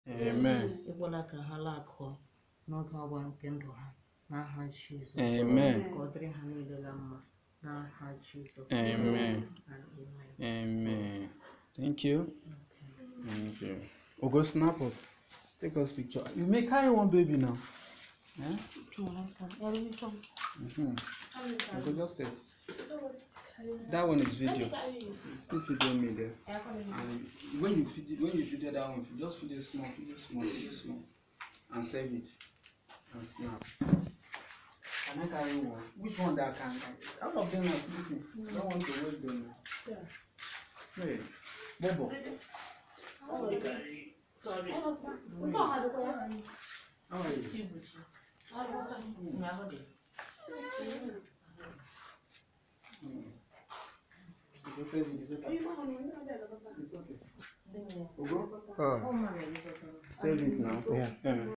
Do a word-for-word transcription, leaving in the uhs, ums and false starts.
Amen. Ebola ka ha lakọ n'oge ọgba nke ndụ ha n'aha Jizọs. Amen. Ka ọ dịrị ha niile na mma n'aha Jizọs. Amen. And amen. Amen. Thank you. Okay. Thank you. We'll go snap us. Take us picture. You may carry one baby now. Yeah? Mm-hmm. I go just take. That one is video. Still video me there. And when you video, when you video that one, just video small, video small, video small, and save it and snap. Can I carry one? Which one that I can? All of them are sleeping. I don't want to wake them now. Yeah. Hey, Bobo. Sorry. How are you? Mm. You can save it. It's okay. It's okay. Ogo? Oh. Save it now. Yeah. Yeah.